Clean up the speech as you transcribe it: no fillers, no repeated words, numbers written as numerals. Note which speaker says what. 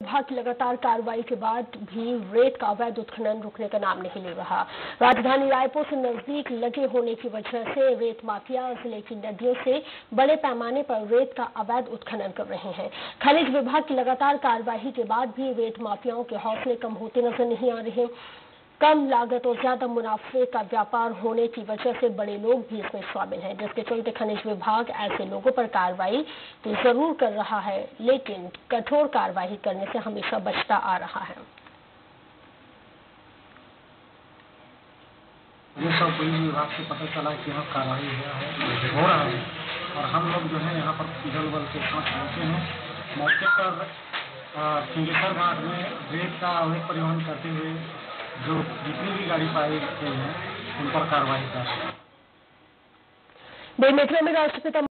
Speaker 1: विभाग की लगातार कार्रवाई के बाद भी रेत का अवैध उत्खनन रुकने का नाम नहीं ले रहा। राजधानी रायपुर से नजदीक लगे होने की वजह से रेत माफिया जिले की नदियों से बड़े पैमाने पर रेत का अवैध उत्खनन कर रहे हैं। खनिज विभाग की लगातार कार्रवाई के बाद भी रेत माफियाओं के हौसले कम होते नजर नहीं आ रहे। कम लागत और ज्यादा मुनाफे का व्यापार होने की वजह से बड़े लोग भी इसमें शामिल हैं, जिसके चलते खनिज विभाग ऐसे लोगों पर कार्रवाई तो जरूर कर रहा है, लेकिन कठोर कार्रवाई करने से हमेशा बचता आ रहा है।
Speaker 2: ये सब पुलिस विभाग से पता चला कि यहाँ कार्रवाई हो रहा है और हम लोग जो है यहाँ पर दल बल के साथ पहुँचे हैं। मौके पर सिंगेश्वर घाट में रेत का अवैध परिवहन करते हुए जो जितनी भी गाड़ी पाई गई है उन पर कार्रवाई कर रहे हैं।
Speaker 1: बेमेतरा में राष्ट्रपिता